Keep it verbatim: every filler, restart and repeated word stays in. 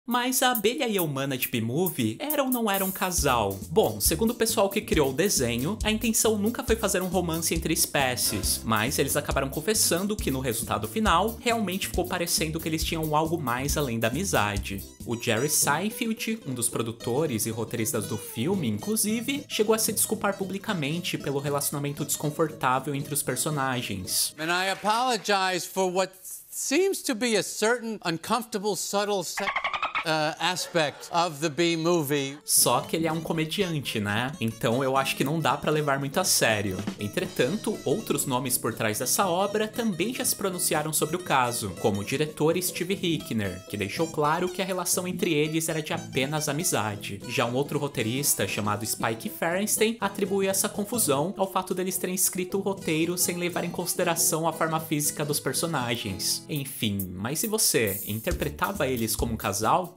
Mas a abelha e a humana de B-Movie eram ou não eram um casal? Bom, segundo o pessoal que criou o desenho, a intenção nunca foi fazer um romance entre espécies, mas eles acabaram confessando que no resultado final, realmente ficou parecendo que eles tinham algo mais além da amizade. O Jerry Seinfeld, um dos produtores e roteiristas do filme, inclusive, chegou a se desculpar publicamente pelo relacionamento desconfortável entre os personagens. And I apologize for what seems to be a certain uncomfortable, subtle sex Uh, aspect of the B-Movie. Só que ele é um comediante, né? Então eu acho que não dá pra levar muito a sério. Entretanto, outros nomes por trás dessa obra também já se pronunciaram sobre o caso, como o diretor Steve Hickner, que deixou claro que a relação entre eles era de apenas amizade. Já um outro roteirista, chamado Spike Ferenstein, atribuiu essa confusão ao fato deles terem escrito o roteiro sem levar em consideração a forma física dos personagens. Enfim, mas e você? Interpretava eles como um casal?